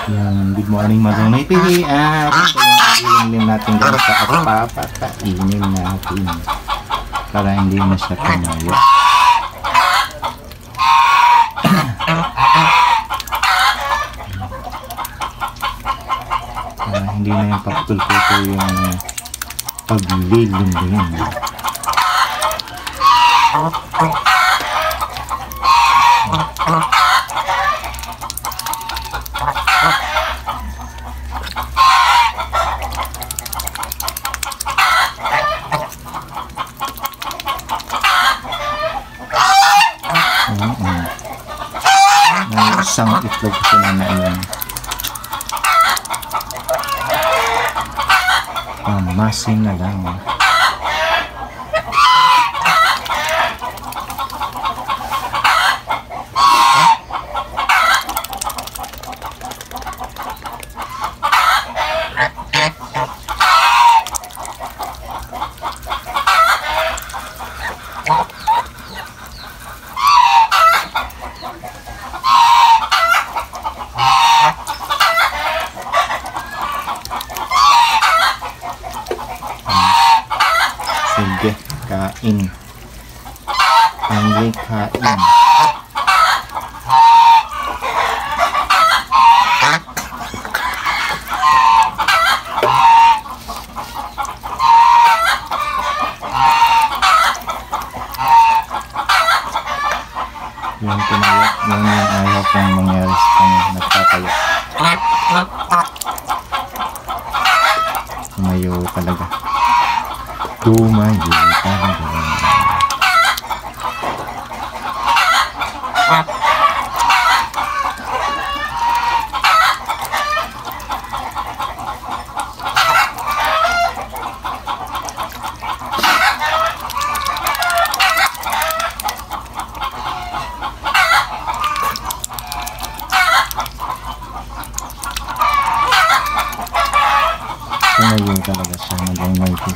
Yan, good morning mga pili at ito yung ilim natin dyan sa at papakainin natin para hindi na siya tumayo. Hindi na yung paputol-putol yung paglilim din. May isang itlog ko na naiwan. Masin na lang. Sige, kain. Hanggang kain. Yung tumayo, yung ayaw kong mangyari sa kanya, nagtatayo. Tumayo talaga. Tumayo talaga. Tumayo talaga siya, nag-almighty.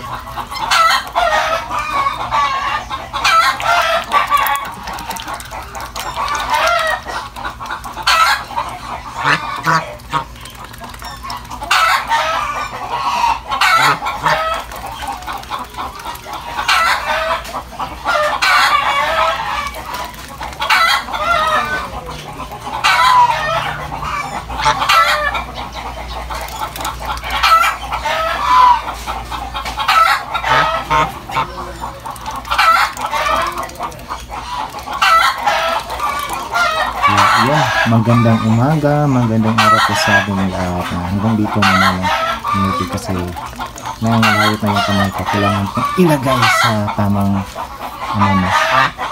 Magandang umaga, magandang araw po sa ating lahat. Hanggang dito muna lang minuti kasi nangangalawit na yung kamay ko. Kailangan kong ilagay sa tamang ano na